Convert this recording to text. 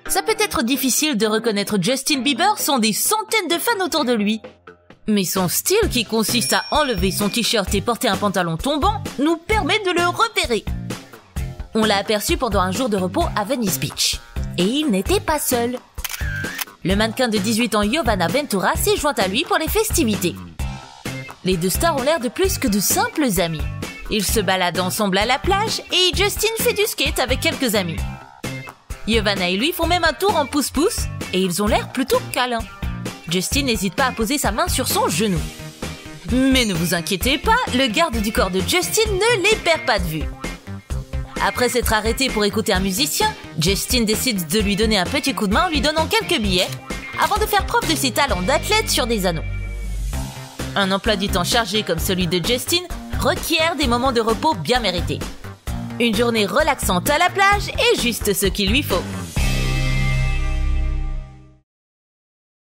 Ça peut être difficile de reconnaître Justin Bieber sans des centaines de fans autour de lui. Mais son style, qui consiste à enlever son t-shirt et porter un pantalon tombant, nous permet de le repérer. On l'a aperçu pendant un jour de repos à Venice Beach. Et il n'était pas seul. Le mannequin de 18 ans Giovanna Ventura s'est joint à lui pour les festivités. Les deux stars ont l'air de plus que de simples amis. Ils se baladent ensemble à la plage et Justin fait du skate avec quelques amis. Giovanna et lui font même un tour en pouce-pouce et ils ont l'air plutôt câlins. Justin n'hésite pas à poser sa main sur son genou. Mais ne vous inquiétez pas, le garde du corps de Justin ne les perd pas de vue. Après s'être arrêté pour écouter un musicien, Justin décide de lui donner un petit coup de main en lui donnant quelques billets avant de faire preuve de ses talents d'athlète sur des anneaux. Un emploi du temps chargé comme celui de Justin requiert des moments de repos bien mérités. Une journée relaxante à la plage est juste ce qu'il lui faut.